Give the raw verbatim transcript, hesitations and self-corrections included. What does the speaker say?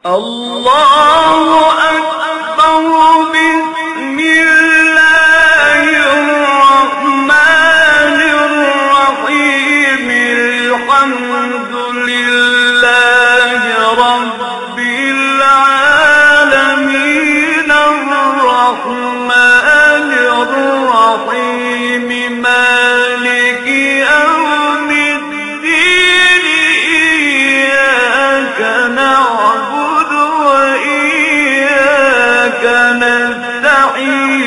الله أكبر. بسم الله الرحمن الرحيم. الحمد لله رب العالمين الرحمن الرحيم مالك يوم الدين إياك نعبد وإياك نستعين